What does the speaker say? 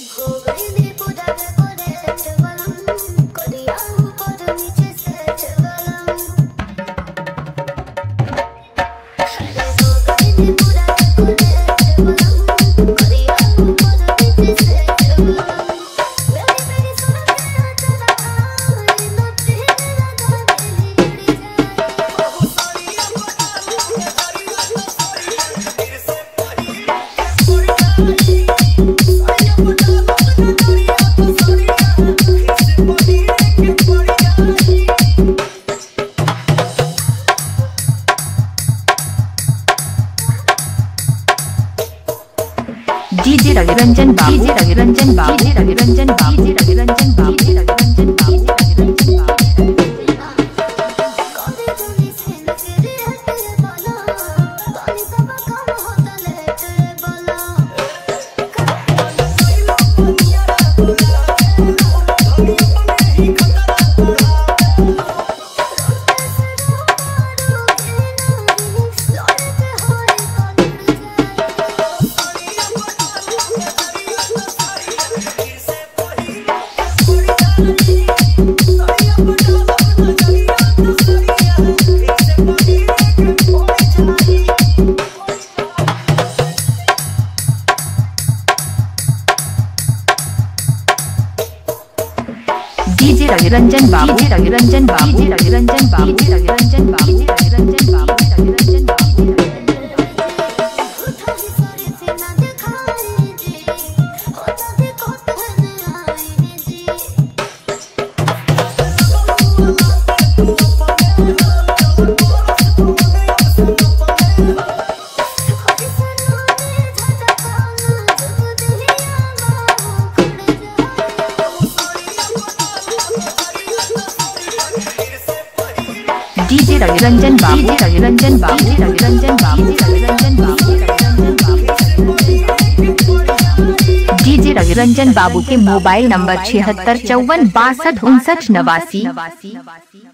DJ Raviranjan बाबू, DJ Raviranjan बाबू, DJ Raviranjan बाबू, डीजे रविरंजन बाबू, डीजे रविरंजन बाबू, डीजे रविरंजन बाबू। डीजे रविरंजन बाबू, डीजे रविरंजन बाबू, डीजे रविरंजन बाबू, डीजे रविरंजन बाबू, डीजे रविरंजन बाबू, डीजे रविरंजन बाबू। डीजे रविरंजन बाबू, डीजे रविरंजन बाबू, डीजे रविरंजन बाबू, डीजे रविरंजन बाबू, डीजे रविरंजन बाबू के मोबाइल नंबर 76 54 62 59 89।